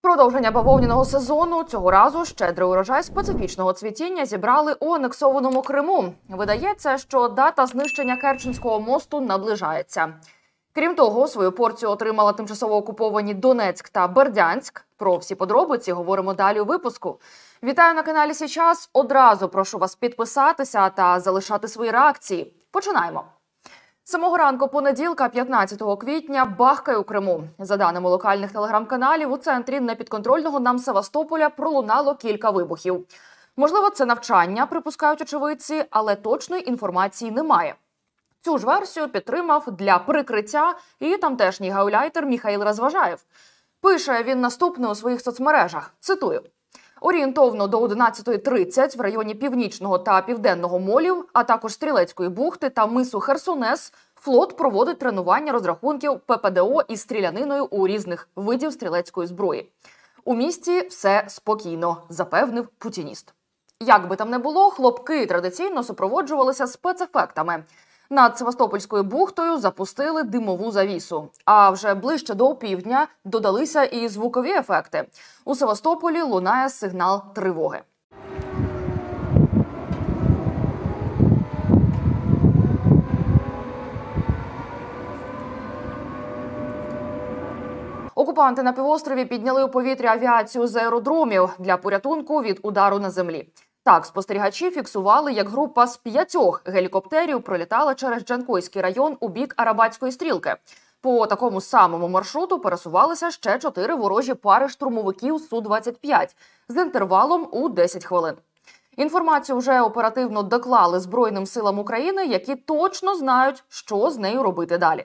Продовження бавовняного сезону цього разу щедрий урожай специфічного цвітіння зібрали у анексованому Криму. Видається, що дата знищення Керченського мосту наближається. Крім того, свою порцію отримала тимчасово окуповані Донецьк та Бердянськ. Про всі подробиці говоримо далі у випуску. Вітаю на каналі «Січас». Одразу прошу вас підписатися та залишати свої реакції. Починаємо. З самого ранку понеділка, 15 квітня, бахкає у Криму. За даними локальних телеграм-каналів, у центрі непідконтрольного нам Севастополя пролунало кілька вибухів. Можливо, це навчання, припускають очевидці, але точної інформації немає. Цю ж версію підтримав для прикриття і тамтешній гауляйтер Міхаїл Розважаєв. Пише він наступне у своїх соцмережах. Цитую. Орієнтовно до 11:30 в районі Північного та Південного молів, а також Стрілецької бухти та мису Херсонес, флот проводить тренування розрахунків ППДО із стріляниною у різних видів стрілецької зброї. У місті все спокійно, запевнив путініст. Як би там не було, хлопки традиційно супроводжувалися спецефектами. Над Севастопольською бухтою запустили димову завісу. А вже ближче до опівдня додалися і звукові ефекти. У Севастополі лунає сигнал тривоги. Окупанти на півострові підняли у повітря авіацію з аеродромів для порятунку від удару на землі. Так, спостерігачі фіксували, як група з 5 гелікоптерів пролітала через Джанкойський район у бік Арабатської стрілки. По такому самому маршруту пересувалися ще 4 ворожі пари штурмовиків Су-25 з інтервалом у 10 хвилин. Інформацію вже оперативно доклали Збройним силам України, які точно знають, що з нею робити далі.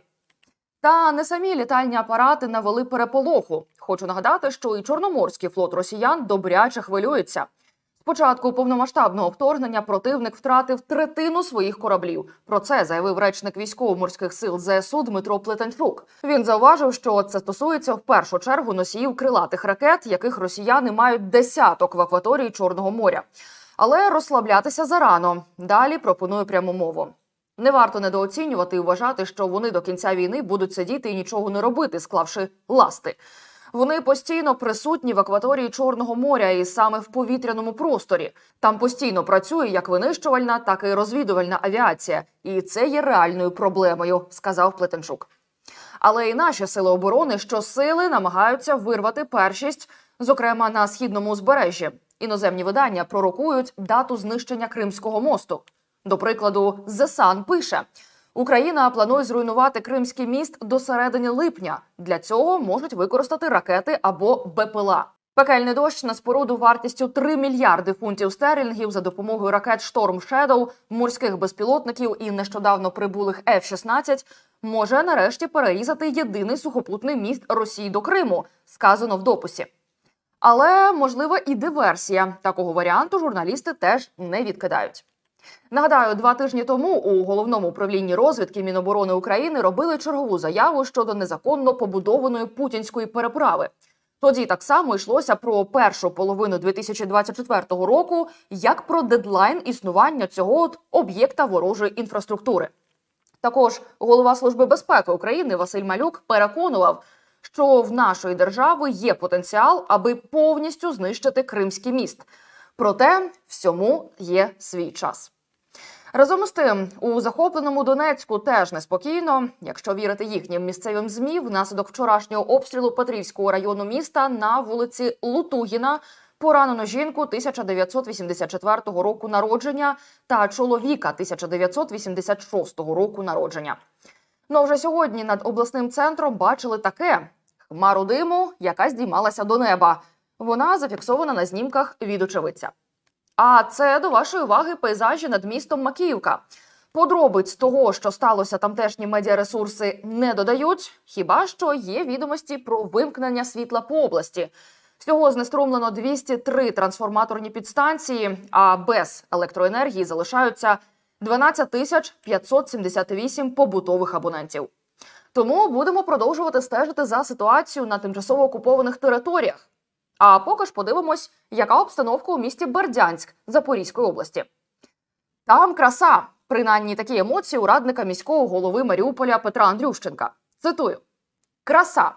Та не самі літальні апарати навели переполоху. Хочу нагадати, що і Чорноморський флот росіян добряче хвилюється. З початку повномасштабного вторгнення противник втратив третину своїх кораблів. Про це заявив речник військово-морських сил ЗСУ Дмитро Плетенчук. Він зауважив, що це стосується в першу чергу носіїв крилатих ракет, яких росіяни мають десяток в акваторії Чорного моря. Але розслаблятися зарано. Далі пропоную пряму мову. Не варто недооцінювати і вважати, що вони до кінця війни будуть сидіти і нічого не робити, склавши ласти. Вони постійно присутні в акваторії Чорного моря і саме в повітряному просторі. Там постійно працює як винищувальна, так і розвідувальна авіація. І це є реальною проблемою, сказав Плетенчук. Але і наші сили оборони щосили намагаються вирвати першість, зокрема на східному узбережжі. Іноземні видання пророкують дату знищення Кримського мосту. До прикладу, The Sun пише – Україна планує зруйнувати Кримський міст до середини липня. Для цього можуть використати ракети або БПЛА. Пекельний дощ на споруду вартістю 3 мільярди фунтів стерлінгів за допомогою ракет Storm Shadow, морських безпілотників і нещодавно прибулих F-16 може нарешті перерізати єдиний сухопутний міст Росії до Криму, сказано в дописі. Але, можливо, і диверсія. Такого варіанту журналісти теж не відкидають. Нагадаю, 2 тижні тому у Головному управлінні розвідки Міноборони України робили чергову заяву щодо незаконно побудованої путінської переправи. Тоді так само йшлося про першу половину 2024 року, як про дедлайн існування цього об'єкта ворожої інфраструктури. Також голова Служби безпеки України Василь Малюк переконував, що в нашої держави є потенціал, аби повністю знищити Кримський міст. Проте всьому є свій час. Разом з тим, у захопленому Донецьку теж неспокійно. Якщо вірити їхнім місцевим ЗМІ, внаслідок вчорашнього обстрілу Петрівського району міста на вулиці Лутугіна поранено жінку 1984 року народження та чоловіка 1986 року народження. Но вже сьогодні над обласним центром бачили таке – хмару диму, яка здіймалася до неба. Вона зафіксована на знімках від очевидця. А це, до вашої уваги, пейзажі над містом Макіївка. Подробиць того, що сталося, тамтешні медіаресурси не додають, хіба що є відомості про вимкнення світла по області. Всього знеструмлено 203 трансформаторні підстанції, а без електроенергії залишаються 12 578 побутових абонентів. Тому будемо продовжувати стежити за ситуацією на тимчасово окупованих територіях. А поки ж подивимось, яка обстановка у місті Бердянськ Запорізької області. Там краса. Принаймні такі емоції у радника міського голови Маріуполя Петра Андрющенка. Цитую. «Краса.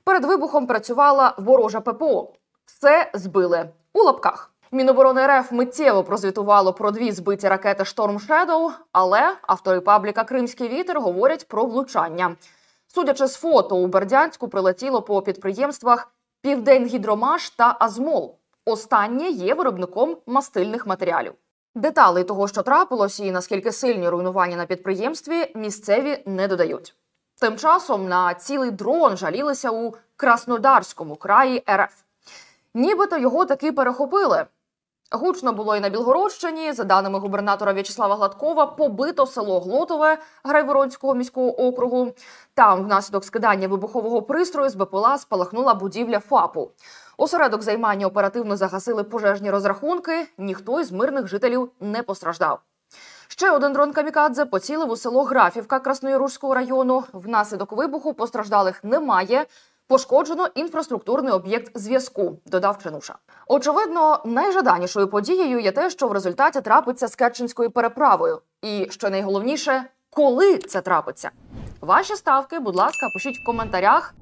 Перед вибухом працювала ворожа ППО. Все збили. У лапках. Міноборони РФ миттєво прозвітувало про 2 збиті ракети «Шторм Шедоу», але автори пабліка «Кримський вітер» говорять про влучання. Судячи з фото, у Бердянську прилетіло по підприємствах «Південгідромаш» та «Азмол». Останнє є виробником мастильних матеріалів. Деталей того, що трапилось і наскільки сильні руйнування на підприємстві, місцеві не додають. Тим часом на цілий дрон жалілися у Краснодарському краї РФ. Нібито його таки перехопили. Гучно було і на Білгородщині. За даними губернатора В'ячеслава Гладкова, побито село Глотове Грайворонського міського округу. Там внаслідок скидання вибухового пристрою з БПЛА спалахнула будівля ФАПу. Осередок займання оперативно загасили пожежні розрахунки, ніхто із мирних жителів не постраждав. Ще один дрон «Камікадзе» поцілив у село Графівка Красноярського району. Внаслідок вибуху постраждалих немає. Пошкоджено інфраструктурний об'єкт зв'язку, додав Ченуша. Очевидно, найжаданішою подією є те, що в результаті трапиться з Керченською переправою. І, що найголовніше, коли це трапиться. Ваші ставки, будь ласка, пишіть в коментарях.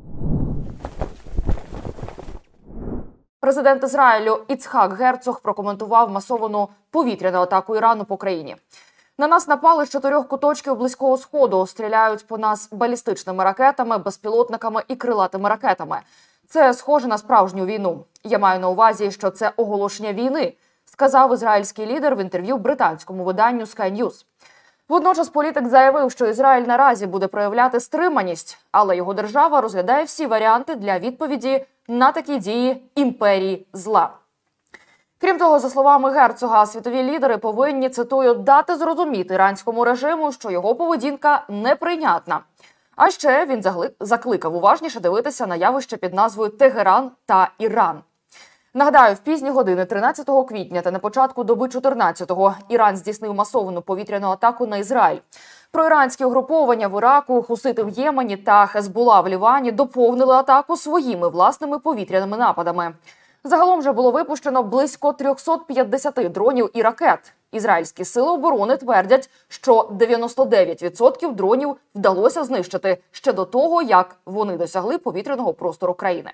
Президент Ізраїлю Іцхак Герцог прокоментував масовану повітряну атаку Ірану по країні. На нас напали з 4 куточків Близького Сходу. Стріляють по нас балістичними ракетами, безпілотниками і крилатими ракетами. Це схоже на справжню війну. Я маю на увазі, що це оголошення війни, сказав ізраїльський лідер в інтерв'ю британському виданню Sky News. Водночас політик заявив, що Ізраїль наразі буде проявляти стриманість, але його держава розглядає всі варіанти для відповіді на такі дії імперії зла. Крім того, за словами Герцога, світові лідери повинні, цитую, дати зрозуміти іранському режиму, що його поведінка неприйнятна. А ще він закликав уважніше дивитися на явище під назвою Тегеран та Іран. Нагадаю, в пізні години 13 квітня та на початку доби 14-го Іран здійснив масовану повітряну атаку на Ізраїль. Проіранські угруповання в Іраку, хусити в Ємені та Хезбола в Лівані доповнили атаку своїми власними повітряними нападами. Загалом же було випущено близько 350 дронів і ракет. Ізраїльські сили оборони твердять, що 99% дронів вдалося знищити ще до того, як вони досягли повітряного простору країни.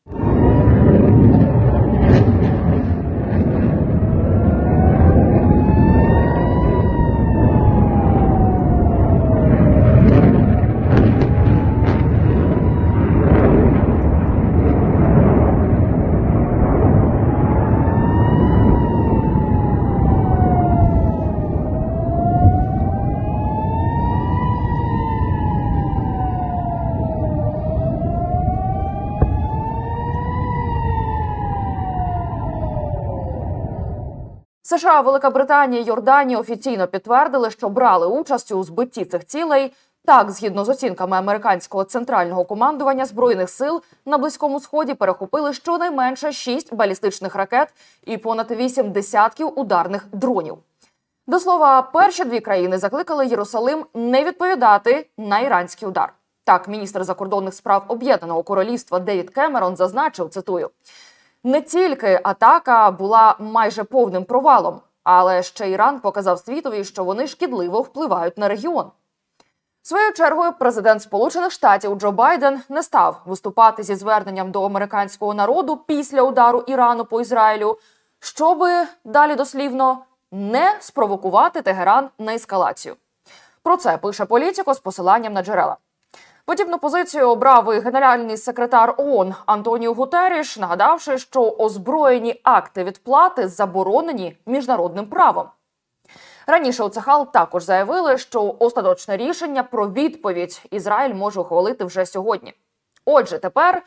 США, Велика Британія і Йорданія офіційно підтвердили, що брали участь у збитті цих цілей. Так, згідно з оцінками американського центрального командування Збройних сил, на Близькому Сході перехопили щонайменше 6 балістичних ракет і понад 8 десятків ударних дронів. До слова, перші 2 країни закликали Єрусалим не відповідати на іранський удар. Так, міністр закордонних справ Об'єднаного Королівства Девід Кемерон зазначив, цитую, «Не тільки атака була майже повним провалом, але ще Іран показав світові, що вони шкідливо впливають на регіон». Своєю чергою президент Сполучених Штатів Джо Байден не став виступати зі зверненням до американського народу після удару Ірану по Ізраїлю, щоби, далі дослівно, не спровокувати Тегеран на ескалацію. Про це пише Політіко з посиланням на джерела. Подібну позицію обрав і генеральний секретар ООН Антоніо Гутерріш, нагадавши, що озброєні акти відплати заборонені міжнародним правом. Раніше у Цахал також заявили, що остаточне рішення про відповідь Ізраїль може ухвалити вже сьогодні. Отже, тепер,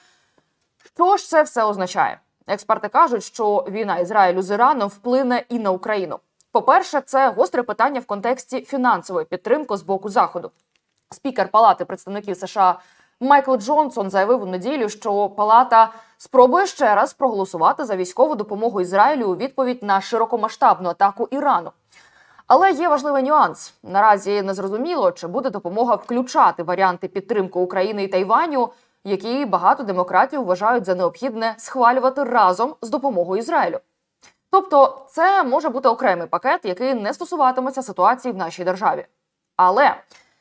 що ж це все означає? Експерти кажуть, що війна Ізраїлю з Іраном вплине і на Україну. По-перше, це гостре питання в контексті фінансової підтримки з боку Заходу. Спікер Палати представників США Майкл Джонсон заявив у неділю, що Палата спробує ще раз проголосувати за військову допомогу Ізраїлю у відповідь на широкомасштабну атаку Ірану. Але є важливий нюанс. Наразі не зрозуміло, чи буде допомога включати варіанти підтримки України і Тайваню, які багато демократів вважають за необхідне схвалювати разом з допомогою Ізраїлю. Тобто це може бути окремий пакет, який не стосуватиметься ситуації в нашій державі. Але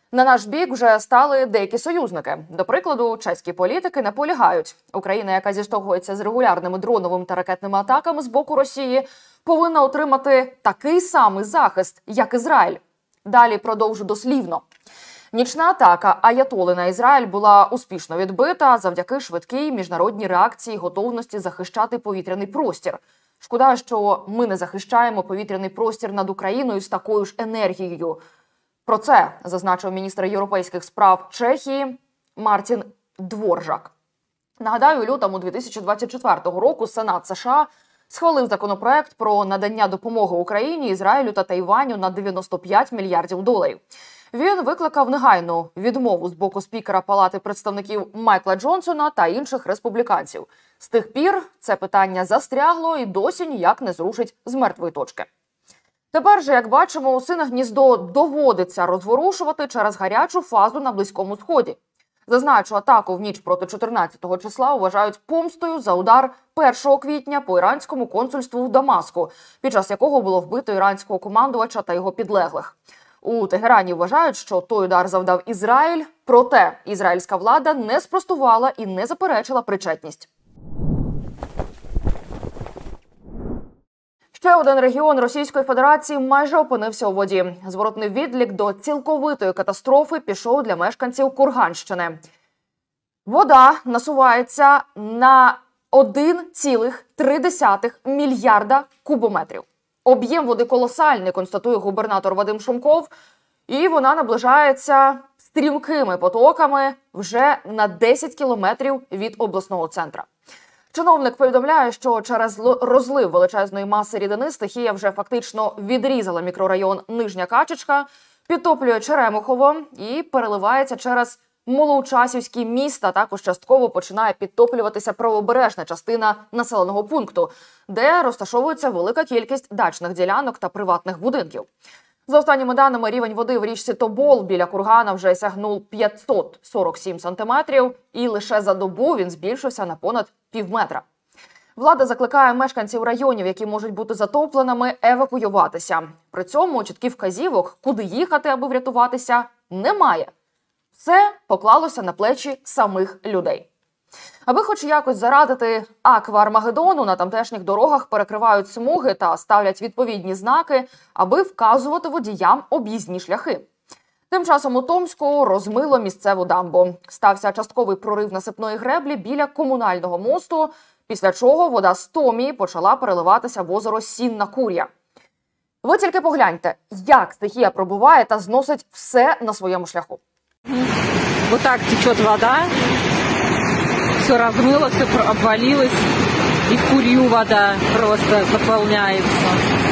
На наш бік вже стали деякі союзники. До прикладу, чеські політики наполягають, Україна, яка зіштовхується з регулярними дроновими та ракетними атаками з боку Росії, повинна отримати такий самий захист, як Ізраїль. Далі продовжу дослівно. Нічна атака аятоли на Ізраїль була успішно відбита завдяки швидкій міжнародній реакції і готовності захищати повітряний простір. Шкода, що ми не захищаємо повітряний простір над Україною з такою ж енергією. Про це зазначив міністр європейських справ Чехії Мартін Дворжак. Нагадаю, у лютому 2024 року Сенат США схвалив законопроект про надання допомоги Україні, Ізраїлю та Тайваню на 95 мільярдів доларів. Він викликав негайну відмову з боку спікера Палати представників Майкла Джонсона та інших республіканців. З тих пір це питання застрягло і досі ніяк не зрушить з мертвої точки. Тепер же, як бачимо, Осине гніздо доводиться розворушувати через гарячу фазу на Близькому Сході. Зазначу, атаку в ніч проти 14 числа вважають помстою за удар 1 квітня по іранському консульству в Дамаску, під час якого було вбито іранського командувача та його підлеглих. У Тегерані вважають, що той удар завдав Ізраїль, проте ізраїльська влада не спростувала і не заперечила причетність. Ще один регіон Російської Федерації майже опинився у воді. Зворотний відлік до цілковитої катастрофи пішов для мешканців Курганщини. Вода насувається на 1,3 мільярда кубометрів. Об'єм води колосальний, констатує губернатор Вадим Шумков, і вона наближається стрімкими потоками вже на 10 кілометрів від обласного центра. Чиновник повідомляє, що через розлив величезної маси рідини стихія вже фактично відрізала мікрорайон Нижня Качечка, підтоплює Черемухово і переливається через Молоучасівський міст, а також частково починає підтоплюватися правобережна частина населеного пункту, де розташовується велика кількість дачних ділянок та приватних будинків. За останніми даними, рівень води в річці Тобол біля кургана вже сягнув 547 сантиметрів, і лише за добу він збільшився на понад півметра. Влада закликає мешканців районів, які можуть бути затопленими, евакуюватися. При цьому чітких вказівок, куди їхати, аби врятуватися, немає. Все поклалося на плечі самих людей. Аби хоч якось зарадити акваармагеддону, на тамтешніх дорогах перекривають смуги та ставлять відповідні знаки, аби вказувати водіям об'їзні шляхи. Тим часом у Томську розмило місцеву дамбу. Стався частковий прорив насипної греблі біля комунального мосту, після чого вода з Томії почала переливатися в озеро Сінна Кур'я. Ви тільки погляньте, як стихія пробиває та зносить все на своєму шляху. Вот так течет вода, все размыло, все обвалилось, и в Курью вода просто заполняется.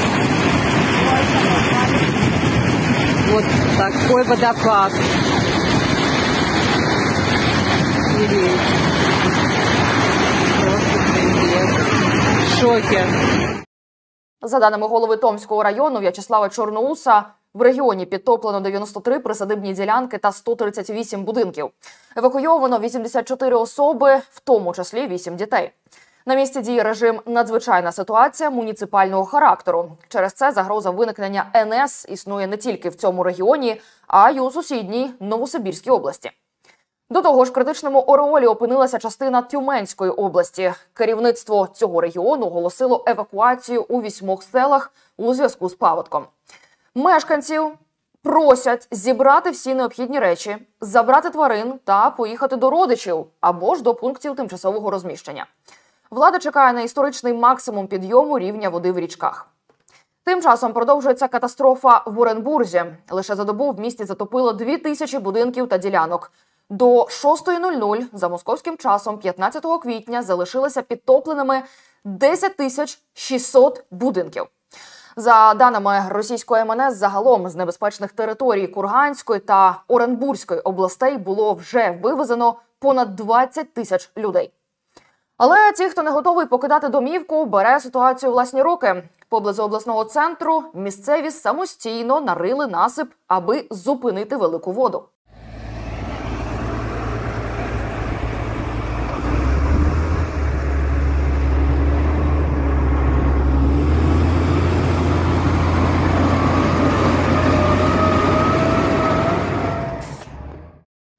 Вот такой водопад. Или просто пиздец. В шоке. За даними голови Томського району В'ячеслава Чорноуса, в регіоні підтоплено 93 присадибні ділянки та 138 будинків. Евакуйовано 84 особи, в тому числі 8 дітей. На місці діє режим «Надзвичайна ситуація» муніципального характеру. Через це загроза виникнення НС існує не тільки в цьому регіоні, а й у сусідній Новосибірській області. До того ж, в критичному ореолі опинилася частина Тюменської області. Керівництво цього регіону оголосило евакуацію у 8 селах у зв'язку з паводком. Мешканців просять зібрати всі необхідні речі, забрати тварин та поїхати до родичів або ж до пунктів тимчасового розміщення. Влада чекає на історичний максимум підйому рівня води в річках. Тим часом продовжується катастрофа в Оренбурзі. Лише за добу в місті затопило 2000 будинків та ділянок. До 6:00 за московським часом 15 квітня залишилися підтопленими 10 600 будинків. За даними російської МНС, загалом з небезпечних територій Курганської та Оренбурзької областей було вже вивезено понад 20 тисяч людей. Але ті, хто не готовий покидати домівку, бере ситуацію у власні руки. Поблизу обласного центру місцеві самостійно нарили насип, аби зупинити велику воду.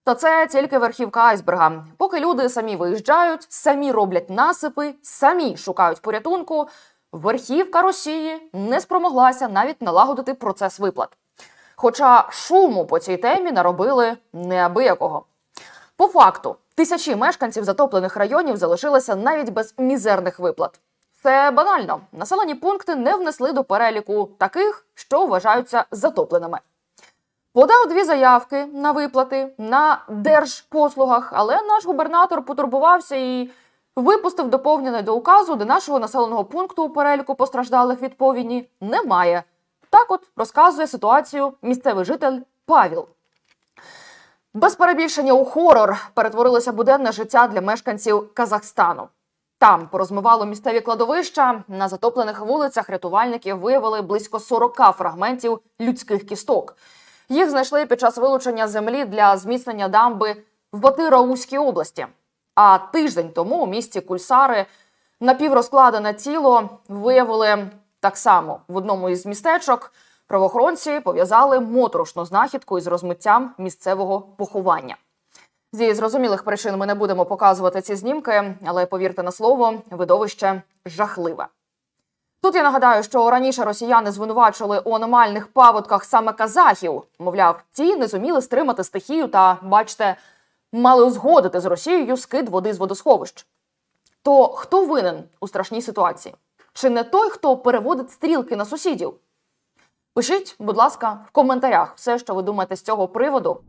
Та це тільки верхівка айсберга. Поки люди самі виїжджають, самі роблять насипи, самі шукають порятунку, верхівка Росії не спромоглася навіть налагодити процес виплат. Хоча шуму по цій темі наробили неабиякого. По факту, тисячі мешканців затоплених районів залишилися навіть без мізерних виплат. Це банально. Населені пункти не внесли до переліку таких, що вважаються затопленими. Подав 2 заявки на виплати на держпослугах, але наш губернатор потурбувався і випустив доповнене до указу, де нашого населеного пункту у переліку постраждалих від повені немає. Так от розказує ситуацію місцевий житель Павел. Без перебільшення у хорор перетворилося буденне життя для мешканців Казахстану. Там порозмивало місцеві кладовища, на затоплених вулицях рятувальники виявили близько 40 фрагментів людських кісток. Їх знайшли під час вилучення землі для зміцнення дамби в Батирауській області. А тиждень тому у місті Кульсари напіврозкладене тіло виявили так само в одному із містечок. Правоохоронці пов'язали моторошну знахідку із розмиттям місцевого поховання. Зі зрозумілих причин ми не будемо показувати ці знімки, але повірте на слово, видовище жахливе. Тут я нагадаю, що раніше росіяни звинувачували у аномальних паводках саме казахів. Мовляв, ті не зуміли стримати стихію та, бачте, мали узгодити з Росією скид води з водосховищ. То хто винен у страшній ситуації? Чи не той, хто переводить стрілки на сусідів? Пишіть, будь ласка, в коментарях все, що ви думаєте з цього приводу.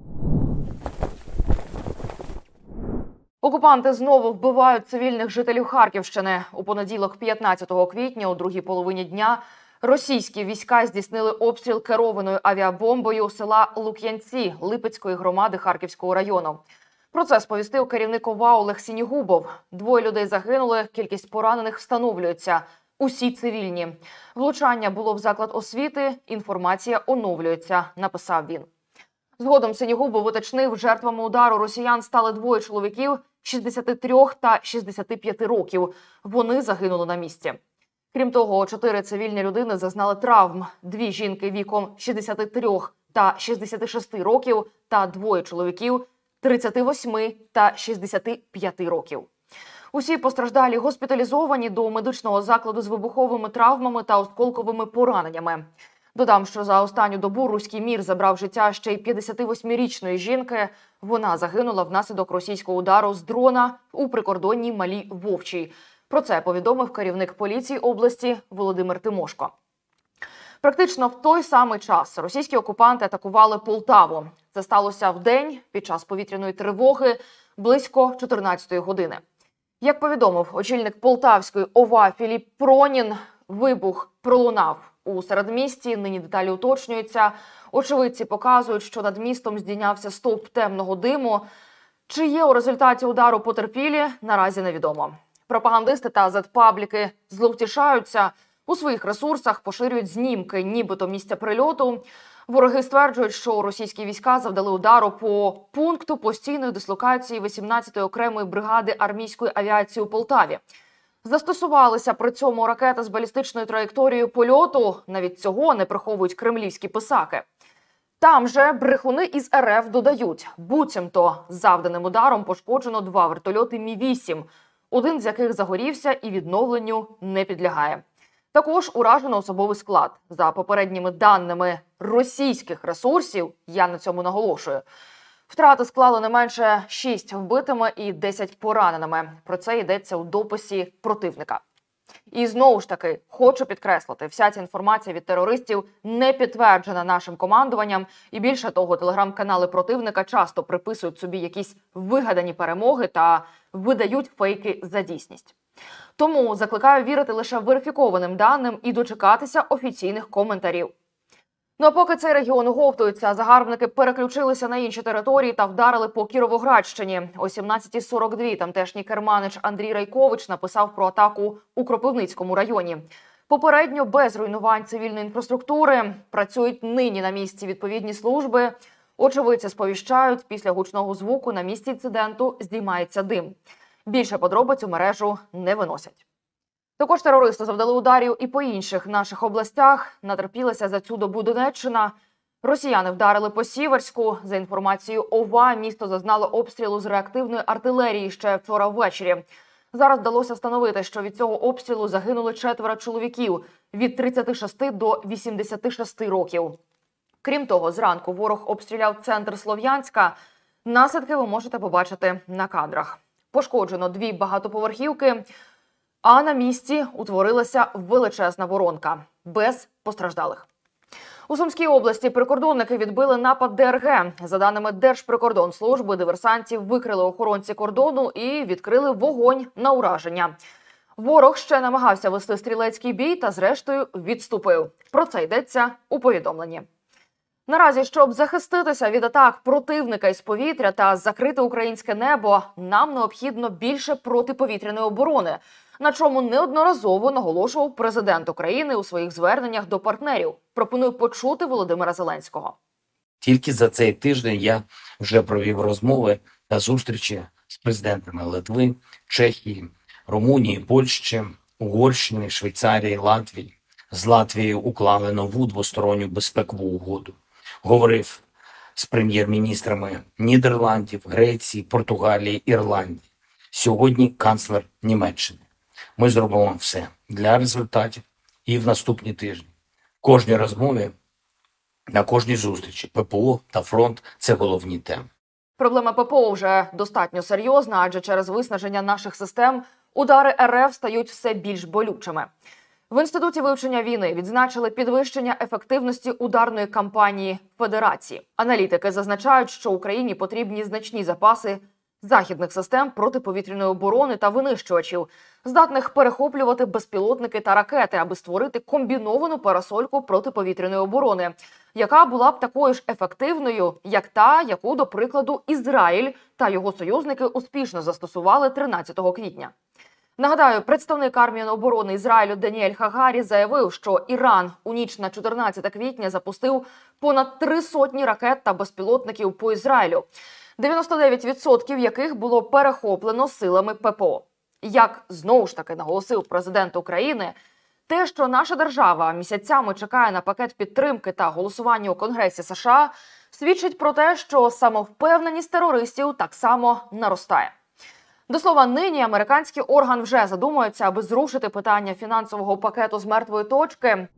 Окупанти знову вбивають цивільних жителів Харківщини. У понеділок, 15 квітня, у другій половині дня, російські війська здійснили обстріл керованою авіабомбою села Лук'янці Липецької громади Харківського району. Про це сповістив керівник ОВА Олег Сінігубов. 2 людей загинули, кількість поранених встановлюється. Усі цивільні. Влучання було в заклад освіти, інформація оновлюється, написав він. Згодом Синігубов уточнив, жертвами удару росіян стали 2 чоловіків 63 та 65 років. Вони загинули на місці. Крім того, 4 цивільні людини зазнали травм. 2 жінки віком 63 та 66 років та 2 чоловіків 38 та 65 років. Усі постраждалі госпіталізовані до медичного закладу з вибуховими травмами та осколковими пораненнями. Додам, що за останню добу руський мір забрав життя ще й 58-річної жінки. Вона загинула внаслідок російського удару з дрона у прикордонній Малій Вовчій. Про це повідомив керівник поліції області Володимир Тимошко. Практично в той самий час російські окупанти атакували Полтаву. Це сталося вдень під час повітряної тривоги близько 14-ї години. Як повідомив очільник Полтавської ОВА Філіп Пронін, вибух пролунав у середмісті, нині деталі уточнюються. Очевидці показують, що над містом здійнявся стовп темного диму. Чи є у результаті удару потерпілі, наразі невідомо. Пропагандисти та зет-пабліки зловтішаються, у своїх ресурсах поширюють знімки нібито місця прильоту. Вороги стверджують, що російські війська завдали удару по пункту постійної дислокації 18-ї окремої бригади армійської авіації у Полтаві. Застосувалися при цьому ракети з балістичною траєкторією польоту. Навіть цього не приховують кремлівські писаки. Там же брехуни із РФ додають, буцімто завданим ударом пошкоджено 2 вертольоти Мі-8, один з яких загорівся і відновленню не підлягає. Також уражено особовий склад. За попередніми даними російських ресурсів, я на цьому наголошую, втрати склали не менше 6 вбитими і 10 пораненими. Про це йдеться у дописі противника. І знову ж таки, хочу підкреслити, вся ця інформація від терористів не підтверджена нашим командуванням. І більше того, телеграм-канали противника часто приписують собі якісь вигадані перемоги та видають фейки за дійсність. Тому закликаю вірити лише верифікованим даним і дочекатися офіційних коментарів. Ну а поки цей регіон оговтується, загарбники переключилися на інші території та вдарили по Кіровоградщині. О 17:42 тамтешній керманич Андрій Райкович написав про атаку у Кропивницькому районі. Попередньо без руйнувань цивільної інфраструктури. Працюють нині на місці відповідні служби. Очевидці сповіщають, після гучного звуку на місці інциденту здіймається дим. Більше подробиць у мережу не виносять. Також терористи завдали ударів і по інших наших областях. Натерпілася за цю добу Донеччина. Росіяни вдарили по Сіверську. За інформацією ОВА, місто зазнало обстрілу з реактивної артилерії ще вчора ввечері. Зараз вдалося встановити, що від цього обстрілу загинули 4 чоловіків від 36 до 86 років. Крім того, зранку ворог обстріляв центр Слов'янська. Наслідки ви можете побачити на кадрах. Пошкоджено 2 багатоповерхівки, а на місці утворилася величезна воронка. Без постраждалих. У Сумській області прикордонники відбили напад ДРГ. За даними Держприкордонслужби, диверсантів викрили охоронці кордону і відкрили вогонь на ураження. Ворог ще намагався вести стрілецький бій та зрештою відступив. Про це йдеться у повідомленні. Наразі, щоб захиститися від атак противника із повітря та закрити українське небо, нам необхідно більше протиповітряної оборони, на чому неодноразово наголошував президент України у своїх зверненнях до партнерів. Пропоную почути Володимира Зеленського. Тільки за цей тиждень я вже провів розмови та зустрічі з президентами Литви, Чехії, Румунії, Польщі, Угорщини, Швейцарії, Латвії. З Латвією уклали нову двосторонню безпекову угоду. Говорив з прем'єр-міністрами Нідерландів, Греції, Португалії, Ірландії. Сьогодні канцлер Німеччини. Ми зробимо все для результатів і в наступні тижні. В кожній розмові, на кожній зустрічі ППО та фронт – це головні теми. Проблема ППО вже достатньо серйозна, адже через виснаження наших систем удари РФ стають все більш болючими. В Інституті вивчення війни відзначили підвищення ефективності ударної кампанії Федерації. Аналітики зазначають, що Україні потрібні значні запаси західних систем протиповітряної оборони та винищувачів, здатних перехоплювати безпілотники та ракети, аби створити комбіновану парасольку протиповітряної оборони, яка була б такою ж ефективною, як та, яку, до прикладу, Ізраїль та його союзники успішно застосували 13 квітня. Нагадаю, представник армії оборони Ізраїлю Даніель Хагарі заявив, що Іран у ніч на 14 квітня запустив понад 300 ракет та безпілотників по Ізраїлю, 99% яких було перехоплено силами ППО. Як знову ж таки наголосив президент України, те, що наша держава місяцями чекає на пакет підтримки та голосування у Конгресі США, свідчить про те, що самовпевненість терористів так само наростає. До слова, нині американський орган вже задумується, аби зрушити питання фінансового пакету з мертвої точки.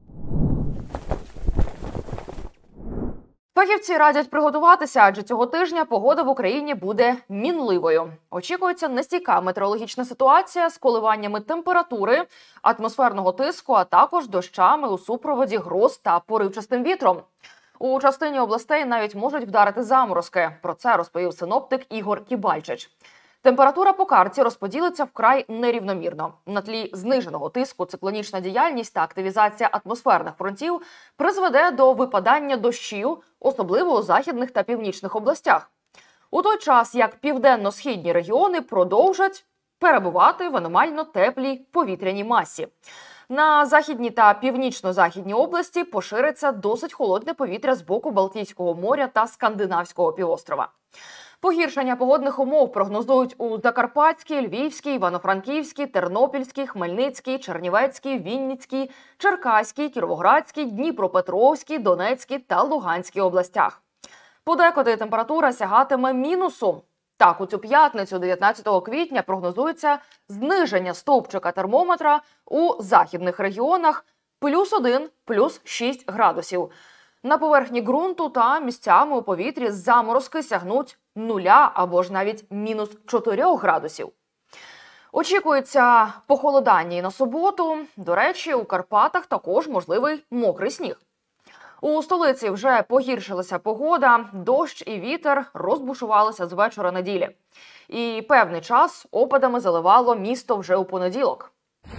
Фахівці радять приготуватися, адже цього тижня погода в Україні буде мінливою. Очікується нестійка метеорологічна ситуація з коливаннями температури, атмосферного тиску, а також дощами у супроводі гроз та поривчастим вітром. У частині областей навіть можуть вдарити заморозки. Про це розповів синоптик Ігор Кібальчич. Температура по карті розподілиться вкрай нерівномірно. На тлі зниженого тиску циклонічна діяльність та активізація атмосферних фронтів призведе до випадання дощів, особливо у західних та північних областях. У той час, як південно-східні регіони продовжать перебувати в аномально теплій повітряній масі. На західній та північно-західній області пошириться досить холодне повітря з боку Балтійського моря та Скандинавського півострова. Погіршення погодних умов прогнозують у Закарпатській, Львівській, Івано-Франківській, Тернопільській, Хмельницькій, Чернівецькій, Вінницькій, Черкаській, Кіровоградській, Дніпропетровській, Донецькій та Луганській областях. Подекуди температура сягатиме мінусу. Так, у цю п'ятницю, 19 квітня, прогнозується зниження стовпчика термометра у західних регіонах +1, +6 градусів. На поверхні ґрунту та місцями у повітрі заморозки сягнуть 0 або ж навіть -4 градусів. Очікується похолодання і на суботу. До речі, у Карпатах також можливий мокрий сніг. У столиці вже погіршилася погода, дощ і вітер розбушувалися з вечора неділі. І певний час опадами заливало місто вже у понеділок.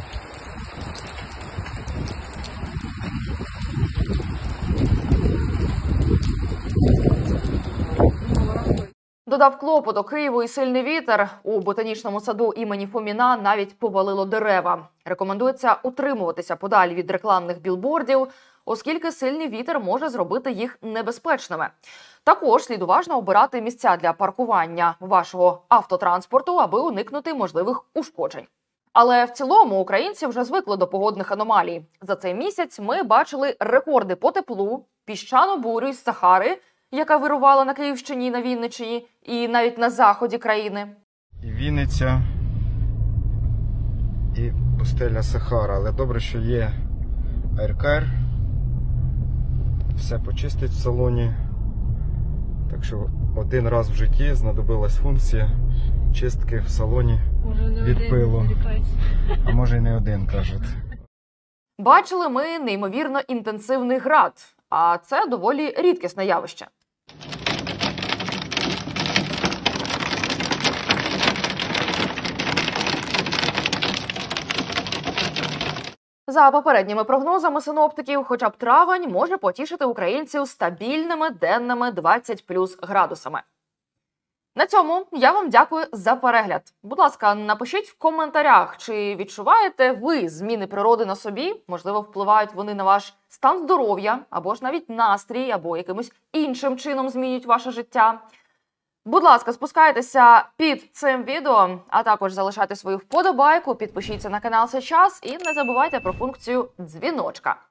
Додав клопоту Києву і сильний вітер. У ботанічному саду імені Фоміна навіть повалило дерева. Рекомендується утримуватися подалі від рекламних білбордів, оскільки сильний вітер може зробити їх небезпечними. Також слід уважно обирати місця для паркування вашого автотранспорту, аби уникнути можливих ушкоджень. Але в цілому українці вже звикли до погодних аномалій. За цей місяць ми бачили рекорди по теплу, піщану бурю із Сахари, яка вирувала на Київщині, на Вінниччині і навіть на заході країни. І Вінниця, і пустеля Сахара. Але добре, що є АРКР. Все почистить в салоні. Так що один раз в житті знадобилась функція чистки в салоні від пилу. А може й не один, кажуть. Бачили ми неймовірно інтенсивний град, а це доволі рідкісне явище. За попередніми прогнозами синоптиків, хоча б травень може потішити українців стабільними денними 20+ градусами. На цьому я вам дякую за перегляд. Будь ласка, напишіть в коментарях, чи відчуваєте ви зміни природи на собі, можливо, впливають вони на ваш стан здоров'я, або ж навіть настрій, або якимось іншим чином змінюють ваше життя. Будь ласка, спускайтеся під цим відео, а також залишайте свою вподобайку, підпишіться на канал сейчас і не забувайте про функцію дзвіночка.